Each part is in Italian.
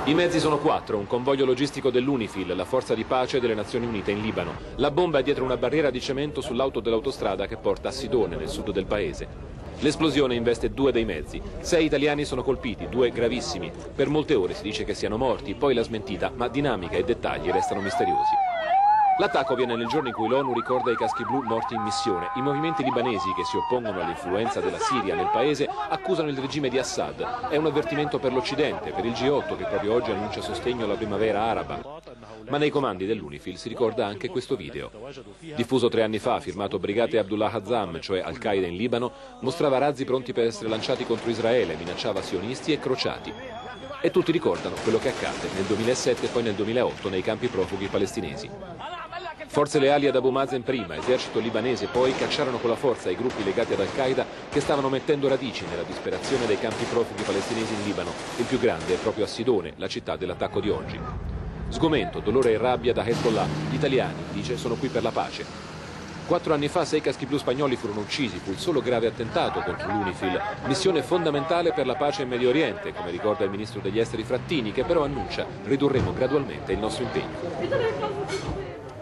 I mezzi sono 4, un convoglio logistico dell'UNIFIL, la forza di pace delle Nazioni Unite in Libano. La bomba è dietro una barriera di cemento sull'auto dell'autostrada che porta a Sidone, nel sud del paese. L'esplosione investe 2 dei mezzi. 6 italiani sono colpiti, 2 gravissimi. Per molte ore si dice che siano morti, poi la smentita, ma dinamica e dettagli restano misteriosi. L'attacco viene nel giorno in cui l'ONU ricorda i caschi blu morti in missione. I movimenti libanesi che si oppongono all'influenza della Siria nel paese accusano il regime di Assad. È un avvertimento per l'Occidente, per il G8 che proprio oggi annuncia sostegno alla primavera araba. Ma nei comandi dell'UNIFIL si ricorda anche questo video. Diffuso 3 anni fa, firmato Brigate Abdullah Azzam, cioè Al-Qaeda in Libano, mostrava razzi pronti per essere lanciati contro Israele, minacciava sionisti e crociati. E tutti ricordano quello che accadde nel 2007 e poi nel 2008 nei campi profughi palestinesi. Forze leali ad Abu Mazen prima, esercito libanese poi, cacciarono con la forza i gruppi legati ad Al-Qaeda che stavano mettendo radici nella disperazione dei campi profughi palestinesi in Libano. Il più grande è proprio a Sidone, la città dell'attacco di oggi. Sgomento, dolore e rabbia da Hezbollah. Gli italiani, dice, sono qui per la pace. 4 anni fa 6 caschi blu spagnoli furono uccisi, fu il solo grave attentato contro l'UNIFIL, missione fondamentale per la pace in Medio Oriente, come ricorda il ministro degli esteri Frattini, che però annuncia ridurremo gradualmente il nostro impegno.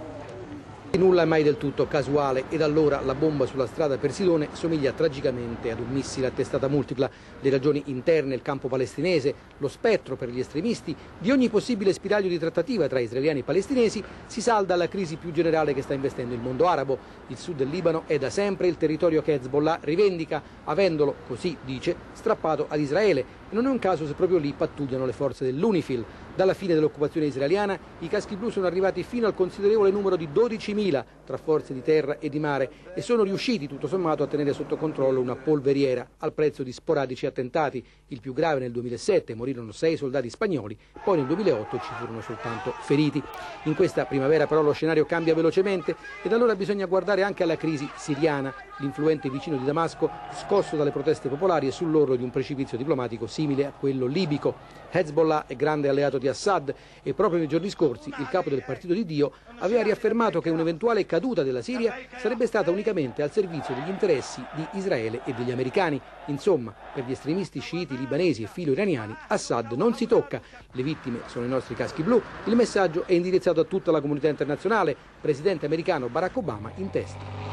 Nulla è mai del tutto casuale e da allora la bomba sulla strada per Sidone somiglia tragicamente ad un missile a testata multipla. Le ragioni interne, il campo palestinese, lo spettro per gli estremisti di ogni possibile spiraglio di trattativa tra israeliani e palestinesi si salda alla crisi più generale che sta investendo il mondo arabo. Il sud del Libano è da sempre il territorio che Hezbollah rivendica, avendolo, così dice, strappato ad Israele. E non è un caso se proprio lì pattugliano le forze dell'UNIFIL. Dalla fine dell'occupazione israeliana i caschi blu sono arrivati fino al considerevole numero di 12.000 tra forze di terra e di mare e sono riusciti tutto sommato a tenere sotto controllo una polveriera al prezzo di sporadici attentati. Il più grave nel 2007, morirono 6 soldati spagnoli, poi nel 2008 ci furono soltanto feriti. In questa primavera però lo scenario cambia velocemente ed allora bisogna guardare anche alla crisi siriana. L'influente vicino di Damasco, scosso dalle proteste popolari, è sull'orlo di un precipizio diplomatico simile a quello libico. Hezbollah è grande alleato di Assad e proprio nei giorni scorsi il capo del Partito di Dio aveva riaffermato che un'eventuale caduta della Siria sarebbe stata unicamente al servizio degli interessi di Israele e degli americani. Insomma, per gli estremisti sciiti libanesi e filo-iraniani, Assad non si tocca. Le vittime sono i nostri caschi blu. Il messaggio è indirizzato a tutta la comunità internazionale. Presidente americano Barack Obama in testa.